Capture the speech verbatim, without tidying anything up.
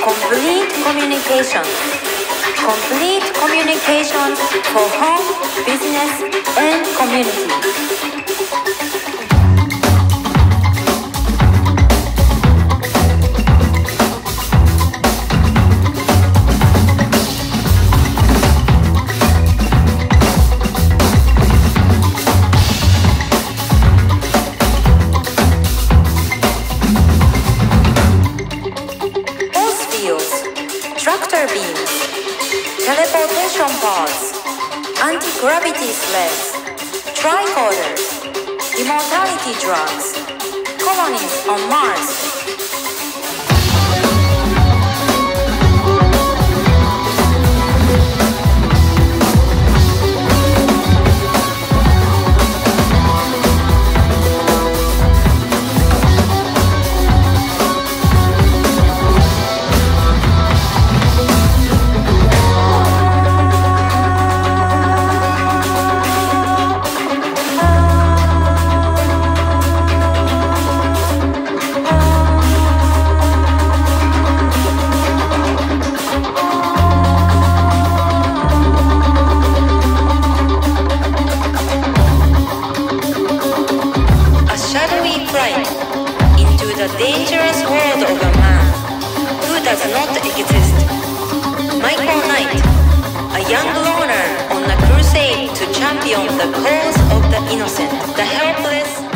Complete communication. Complete communication for home, business, and community. Tractor beams, teleportation pods, anti-gravity sleds, tricorders, immortality drugs, colonies on Mars. Into the dangerous world of a man who does not exist. Michael Knight, a young loner on a crusade to champion the cause of the innocent, the helpless,